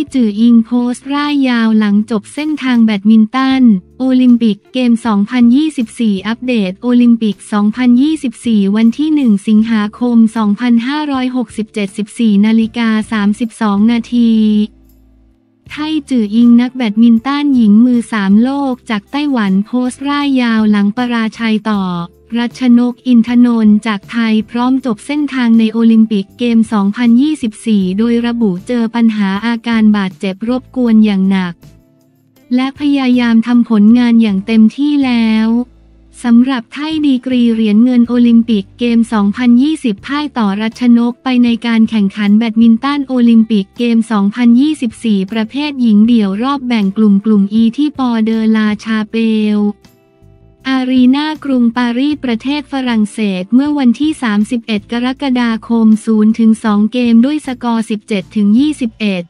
จืออิงโพสต์ร่ายยาวหลังจบเส้นทางแบดมินตันโอลิมปิกเกม 2024 อัปเดตโอลิมปิก 2024 วันที่ 1 สิงหาคม 2567 14:32 นาทีไทจืออิงนักแบดมินตันหญิงมือ3โลกจากไต้หวันโพสต์ร่ายยาวหลังปราชัยต่อรัชนก อินทนนท์จากไทยพร้อมจบเส้นทางในโอลิมปิกเกม 2024 โดยระบุเจอปัญหาอาการบาดเจ็บรบกวนอย่างหนักและพยายามทำผลงานอย่างเต็มที่แล้วสำหรับไทยดีกรีเหรียญเงินโอลิมปิกเกม 2020 พ่ายต่อรัชนกไปในการแข่งขันแบดมินตันโอลิมปิกเกม 2024 ประเภทหญิงเดี่ยวรอบแบ่งกลุ่ม E ที่ปอเดอลาชาเปลอารีนากรุงปารีสประเทศฝรั่งเศสเมื่อวันที่ 31 กรกฎาคม 0-2 เกมด้วยสกอร์ 17-21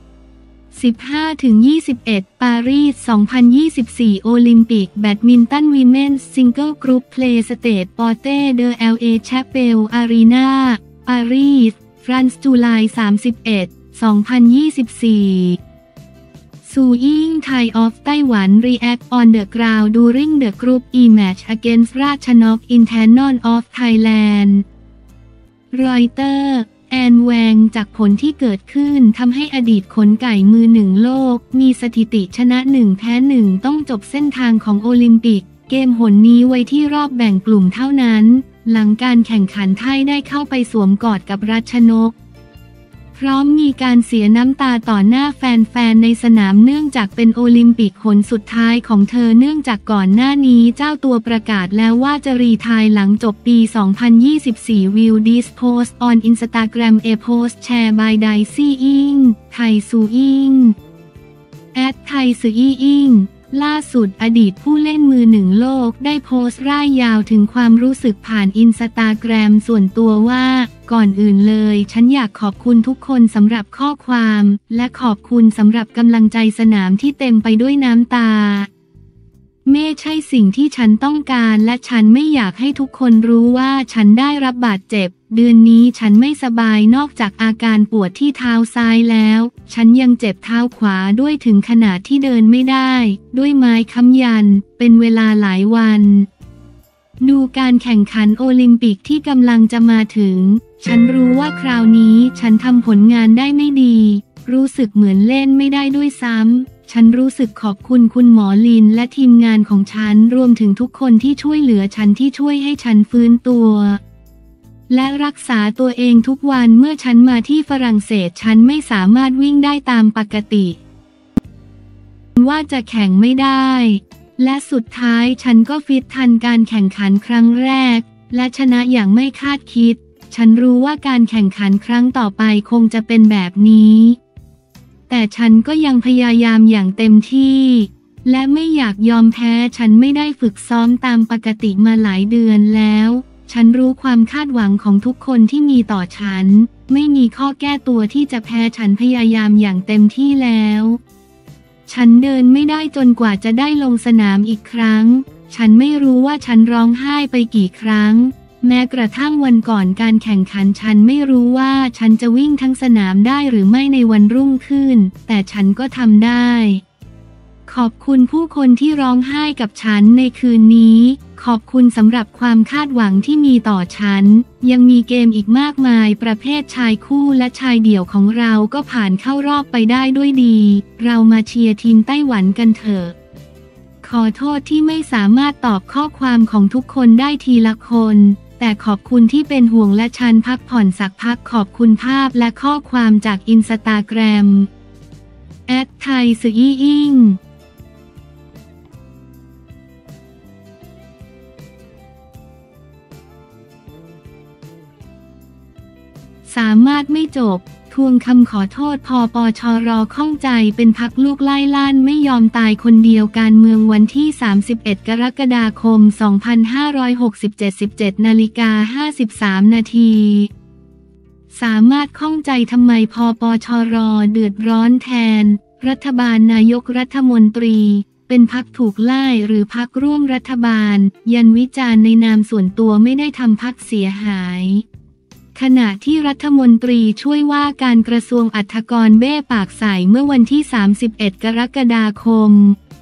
15-21 ปารีส 2024 โอลิมปิกแบดมินตันวีเมนส์ซิงเกิลกรุ๊ปเพลย์สเตทปอเต้เดอ LA แชปเปลอารีนาปารีสฟรานซ์จุลาย 31 2024ซูอิงไทยออฟไต้หวัน React on the ground during the group E match against ราชนก International of Thailand รอยเตอร์แอนแวงจากผลที่เกิดขึ้นทำให้อดีตขนไก่มือหนึ่งโลกมีสถิติชนะ1แพ้1ต้องจบเส้นทางของโอลิมปิกเกมหนนี้ไว้ที่รอบแบ่งกลุ่มเท่านั้นหลังการแข่งขันไทยได้เข้าไปสวมกอดกับรัชนกพร้อมมีการเสียน้ำตาต่อหน้าแฟนๆในสนามเนื่องจากเป็นโอลิมปิกหนสุดท้ายของเธอเนื่องจากก่อนหน้านี้เจ้าตัวประกาศแล้วว่าจะรีไทร์หลังจบปี 2024 Will this post on Instagram a post shared by Daisy Ing ไทซูอิงไทซืออิงล่าสุดอดีตผู้เล่นมือหนึ่งโลกได้โพสต์ร่ายยาวถึงความรู้สึกผ่านอินสตาแกรมส่วนตัวว่าก่อนอื่นเลยฉันอยากขอบคุณทุกคนสำหรับข้อความและขอบคุณสำหรับกำลังใจสนามที่เต็มไปด้วยน้ำตาไม่ใช่สิ่งที่ฉันต้องการและฉันไม่อยากให้ทุกคนรู้ว่าฉันได้รับบาดเจ็บเดือนนี้ฉันไม่สบายนอกจากอาการปวดที่เท้าซ้ายแล้วฉันยังเจ็บเท้าขวาด้วยถึงขนาดที่เดินไม่ได้ด้วยไม้ค้ำยันเป็นเวลาหลายวันดูการแข่งขันโอลิมปิกที่กำลังจะมาถึงฉันรู้ว่าคราวนี้ฉันทำผลงานได้ไม่ดีรู้สึกเหมือนเล่นไม่ได้ด้วยซ้ำฉันรู้สึกขอบคุณคุณหมอลินและทีมงานของฉันรวมถึงทุกคนที่ช่วยเหลือฉันที่ช่วยให้ฉันฟื้นตัวและรักษาตัวเองทุกวันเมื่อฉันมาที่ฝรั่งเศสฉันไม่สามารถวิ่งได้ตามปกติว่าจะแข่งไม่ได้และสุดท้ายฉันก็ฟิตทันการแข่งขันครั้งแรกและชนะอย่างไม่คาดคิดฉันรู้ว่าการแข่งขันครั้งต่อไปคงจะเป็นแบบนี้แต่ฉันก็ยังพยายามอย่างเต็มที่และไม่อยากยอมแพ้ฉันไม่ได้ฝึกซ้อมตามปกติมาหลายเดือนแล้วฉันรู้ความคาดหวังของทุกคนที่มีต่อฉันไม่มีข้อแก้ตัวที่จะแพ้ฉันพยายามอย่างเต็มที่แล้วฉันเดินไม่ได้จนกว่าจะได้ลงสนามอีกครั้งฉันไม่รู้ว่าฉันร้องไห้ไปกี่ครั้งแม้กระทั่งวันก่อนการแข่งขันฉันไม่รู้ว่าฉันจะวิ่งทั้งสนามได้หรือไม่ในวันรุ่งขึ้นแต่ฉันก็ทำได้ขอบคุณผู้คนที่ร้องไห้กับฉันในคืนนี้ขอบคุณสำหรับความคาดหวังที่มีต่อฉันยังมีเกมอีกมากมายประเภทชายคู่และชายเดี่ยวของเราก็ผ่านเข้ารอบไปได้ด้วยดีเรามาเชียร์ทีมไต้หวันกันเถอะขอโทษที่ไม่สามารถตอบข้อความของทุกคนได้ทีละคนแต่ขอบคุณที่เป็นห่วงและฉันพักผ่อนสักพักขอบคุณภาพและข้อความจากอินสตาแกรมไทซืออิงสามารถไม่จบทวงคำขอโทษพปชร.ข้องใจเป็นพรรคลูกไล่ล่านไม่ยอมตายคนเดียวการเมืองวันที่ 31 กรกฎาคม 2567 17:53 นาทีสามารถข้องใจทำไมพปชร.เดือดร้อนแทนรัฐบาลนายกรัฐมนตรีเป็นพรรคถูกไล่หรือพรรคร่วมรัฐบาลยันวิจารณ์ในนามส่วนตัวไม่ได้ทำพรรคเสียหายขณะที่รัฐมนตรีช่วยว่าการกระทรวงอรรถกรเบ้ปากใสเมื่อวันที่ 31 กรกฎาคม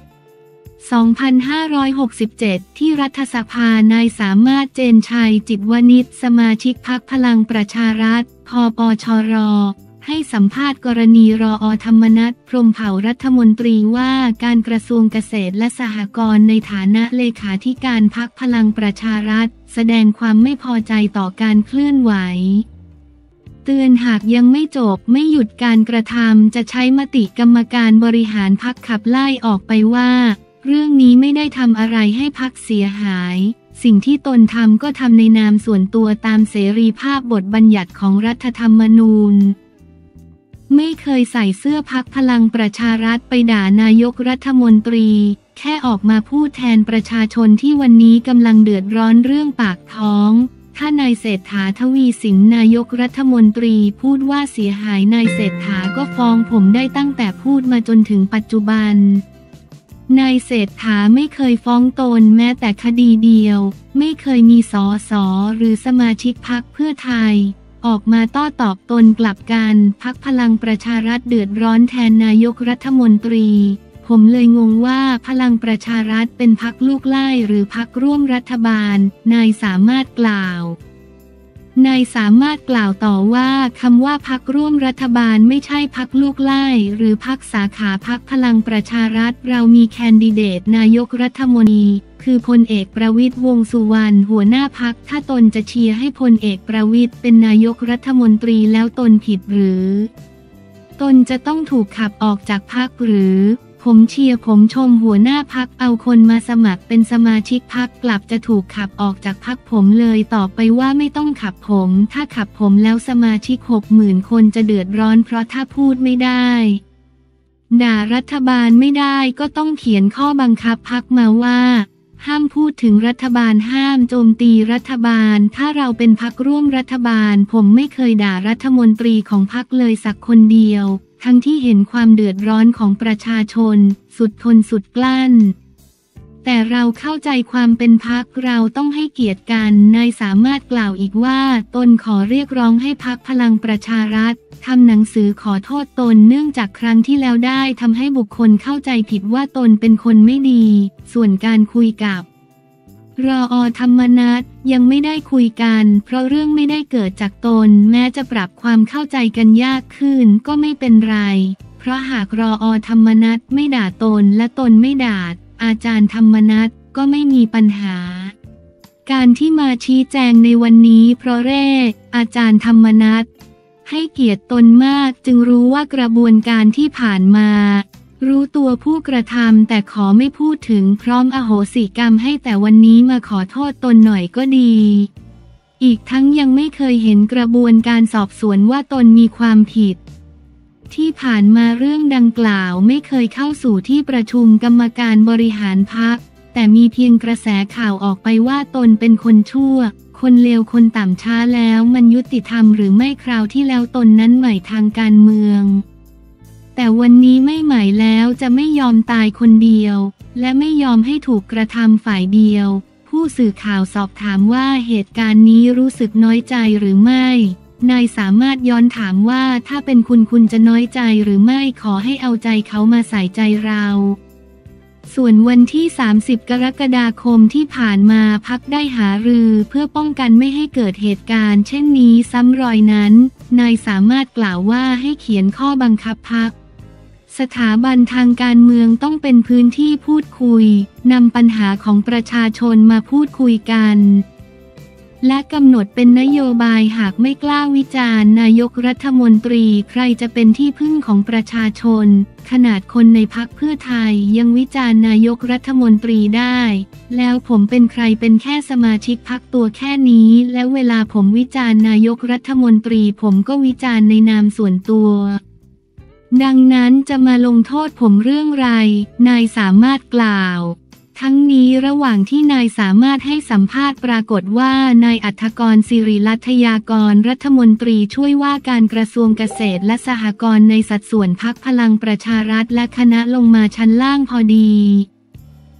2567 ที่รัฐสภานายสามารถเจนชัยจิตวณิชสมาชิกพรรคพลังประชารัฐพปชรให้สัมภาษณ์กรณีรอ.ธรรมนัส พรหมเผ่ารัฐมนตรีว่าการกระทรวงเกษตรและสหกรณ์ในฐานะเลขาธิการพรรคพลังประชารัฐแสดงความไม่พอใจต่อการเคลื่อนไหวเตือนหากยังไม่จบไม่หยุดการกระทำจะใช้มติกรรมการบริหารพรรคขับไล่ออกไปว่าเรื่องนี้ไม่ได้ทำอะไรให้พรรคเสียหายสิ่งที่ตนทำก็ทำในนามส่วนตัวตามเสรีภาพบทบัญญัติของรัฐธรรมนูญไม่เคยใส่เสื้อพรรคพลังประชารัฐไปด่านายกรัฐมนตรีแค่ออกมาพูดแทนประชาชนที่วันนี้กำลังเดือดร้อนเรื่องปากท้องถ้านายเศรษฐาทวีสินนายกรัฐมนตรีพูดว่าเสียหายนายเศรษฐาก็ฟ้องผมได้ตั้งแต่พูดมาจนถึงปัจจุบันนายเศรษฐาไม่เคยฟ้องตนแม้แต่คดีเดียวไม่เคยมีส.ส.หรือสมาชิกพรรคเพื่อไทยออกมาโต้ตอบตนกลับกันพรรคพลังประชารัฐเดือดร้อนแทนนายกรัฐมนตรีผมเลยงงว่าพลังประชารัฐเป็นพรรคลูกไล่หรือพรรคร่วมรัฐบาลนายสามารถกล่าวนายสามารถกล่าวต่อว่าคำว่าพรรคร่วมรัฐบาลไม่ใช่พรรคลูกไล่หรือพรรคสาขาพรรคพลังประชารัฐเรามีแคนดิเดตนายกรัฐมนตรีคือพลเอกประวิตรวงษ์สุวรรณหัวหน้าพรรคถ้าตนจะเชียร์ให้พลเอกประวิตรเป็นนายกรัฐมนตรีแล้วตนผิดหรือตนจะต้องถูกขับออกจากพรรคหรือผมเชียร์ผมชมหัวหน้าพรรคเอาคนมาสมัครเป็นสมาชิกพรรคกลับจะถูกขับออกจากพรรคผมเลยต่อไปว่าไม่ต้องขับผมถ้าขับผมแล้วสมาชิก 60,000 คนจะเดือดร้อนเพราะถ้าพูดไม่ได้ด่ารัฐบาลไม่ได้ก็ต้องเขียนข้อบังคับพรรคมาว่าห้ามพูดถึงรัฐบาลห้ามโจมตีรัฐบาลถ้าเราเป็นพรรคร่วมรัฐบาลผมไม่เคยด่ารัฐมนตรีของพรรคเลยสักคนเดียวทั้งที่เห็นความเดือดร้อนของประชาชนสุดทนสุดกลั้นแต่เราเข้าใจความเป็นพรรคเราต้องให้เกียรติกันนายสามารถกล่าวอีกว่าตนขอเรียกร้องให้พรรคพลังประชารัฐทำหนังสือขอโทษตนเนื่องจากครั้งที่แล้วได้ทำให้บุคคลเข้าใจผิดว่าตนเป็นคนไม่ดีส่วนการคุยกับรอ.ธรรมนัสยังไม่ได้คุยกันเพราะเรื่องไม่ได้เกิดจากตนแม้จะปรับความเข้าใจกันยากขึ้นก็ไม่เป็นไรเพราะหากรอ.ธรรมนัสไม่ด่าตนและตนไม่ด่าอาจารย์ธรรมนัสก็ไม่มีปัญหาการที่มาชี้แจงในวันนี้เพราะอาจารย์ธรรมนัสให้เกียรติตนมากจึงรู้ว่ากระบวนการที่ผ่านมารู้ตัวผู้กระทำแต่ขอไม่พูดถึงพร้อมอโหสิกรรมให้แต่วันนี้มาขอโทษตนหน่อยก็ดีอีกทั้งยังไม่เคยเห็นกระบวนการสอบสวนว่าตนมีความผิดที่ผ่านมาเรื่องดังกล่าวไม่เคยเข้าสู่ที่ประชุมกรรมการบริหารพรรคแต่มีเพียงกระแสข่าวออกไปว่าตนเป็นคนชั่วคนเลวคนต่ำช้าแล้วมันยุติธรรมหรือไม่คราวที่แล้วตนนั้นใหม่ทางการเมืองแต่วันนี้ไม่ใหม่แล้วจะไม่ยอมตายคนเดียวและไม่ยอมให้ถูกกระทำฝ่ายเดียวผู้สื่อข่าวสอบถามว่าเหตุการณ์นี้รู้สึกน้อยใจหรือไม่นายสามารถย้อนถามว่าถ้าเป็นคุณจะน้อยใจหรือไม่ขอให้เอาใจเขามาใส่ใจเราส่วนวันที่ 30 กรกฎาคมที่ผ่านมาพรรคได้หารือเพื่อป้องกันไม่ให้เกิดเหตุการณ์เช่นนี้ซ้ำรอยนั้นนายสามารถกล่าวว่าให้เขียนข้อบังคับพรรคสถาบันทางการเมืองต้องเป็นพื้นที่พูดคุยนำปัญหาของประชาชนมาพูดคุยกันและกำหนดเป็นนโยบายหากไม่กล้าวิจารณ์นายกรัฐมนตรีใครจะเป็นที่พึ่งของประชาชนขนาดคนในพรรคเพื่อไทยยังวิจารณ์นายกรัฐมนตรีได้แล้วผมเป็นใครเป็นแค่สมาชิกพรรคตัวแค่นี้แล้วเวลาผมวิจารณ์นายกรัฐมนตรีผมก็วิจารณ์ในนามส่วนตัวดังนั้นจะมาลงโทษผมเรื่องไรนายสามารถกล่าวทั้งนี้ระหว่างที่นายสามารถให้สัมภาษณ์ปรากฏว่านายอัฏฐกร ศิริลัทยากรรัฐมนตรีช่วยว่าการกระทรวงเกษตรและสหกรณ์ในสัดส่วนพรรคพลังประชารัฐและคณะลงมาชั้นล่างพอดี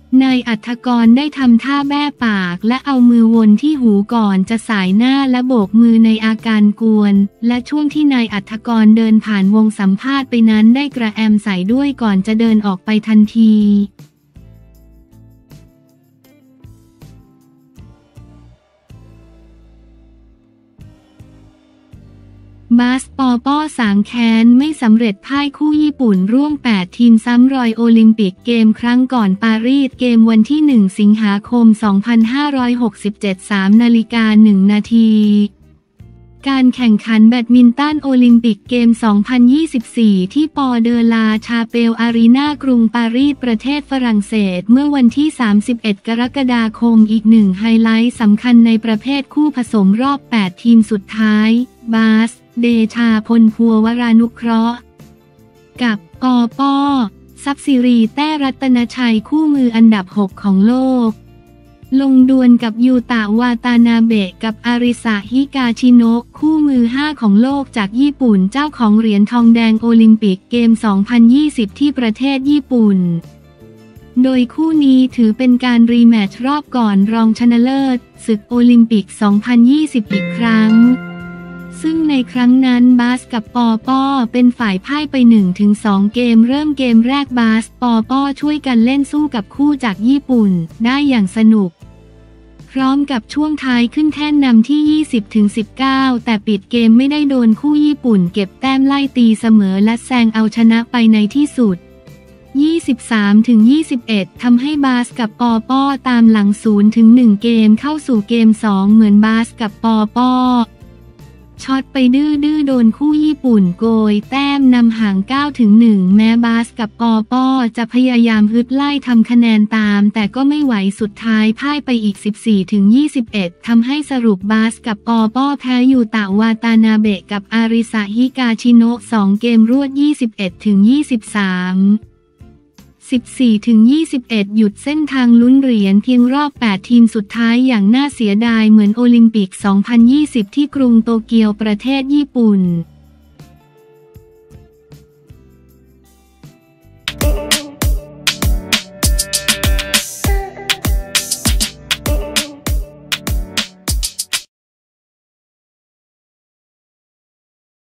นายอัฐกรได้ทำท่าแบ้ปากและเอามือวนที่หูก่อนจะสายหน้าและโบกมือในอาการกวนและช่วงที่นายอัฐกรเดินผ่านวงสัมภาษณ์ไปนั้นได้กระแอมใส่ด้วยก่อนจะเดินออกไปทันทีบาสปอป้อสางแค้นไม่สำเร็จพ่ายคู่ญี่ปุ่นร่วม8ทีมซ้ำรอยโอลิมปิกเกมครั้งก่อนปารีสเกมวันที่1 สิงหาคม 2567 3:01 นาทีการแข่งขันแบดมินตันโอลิมปิกเกม 2024 ที่ปอเดอลาชาเปลอารีนากรุงปารีสประเทศฝรั่งเศสเมื่อวันที่ 31 กรกฎาคมอีกหนึ่งไฮไลท์สำคัญในประเภทคู่ผสมรอบ 8 ทีมสุดท้ายบาสเดชาพลพัววรานุเคราะห์กับปอป้อทรัพย์สิริแต้รัตนชัยคู่มืออันดับ 6 ของโลกลงดวลกับยูตะวาตานาเบะกับอาริสะฮิกาชิโนะคู่มือ 5 ของโลกจากญี่ปุ่นเจ้าของเหรียญทองแดงโอลิมปิกเกม 2020 ที่ประเทศญี่ปุ่นโดยคู่นี้ถือเป็นการรีแมตช์รอบก่อนรองชนะเลิศศึกโอลิมปิก 2020 อีกครั้งซึ่งในครั้งนั้นบาสกับปอป้อเป็นฝ่ายพ่ายไป 1-2 เกมเริ่มเกมแรกบาสปอป้อช่วยกันเล่นสู้กับคู่จากญี่ปุ่นได้อย่างสนุกพร้อมกับช่วงท้ายขึ้นแท่นนำที่ 20-19 แต่ปิดเกมไม่ได้โดนคู่ญี่ปุ่นเก็บแต้มไล่ตีเสมอและแซงเอาชนะไปในที่สุด 23-21 ทำให้บาสกับปอป้อตามหลัง 0-1 เกมเข้าสู่เกม 2 เหมือนบาสกับปอป้อช็อตไปดื้อโดนคู่ญี่ปุ่นโกยแต้มนำห่าง 9-1 แม้บาสกับปอป้อจะพยายามฮึดไล่ทำคะแนนตามแต่ก็ไม่ไหวสุดท้ายพ่ายไปอีก 14-21 ทำให้สรุปบาสกับปอป้อแพ้ยูตะวาตานาเบะกับอาริสะฮิกาชิโนะ2 เกมรวด 21-23 14-21 หยุดเส้นทางลุ้นเหรียญเพียงรอบ 8 ทีมสุดท้ายอย่างน่าเสียดายเหมือนโอลิมปิก 2020 ที่กรุงโตเกียวประเทศญี่ปุ่น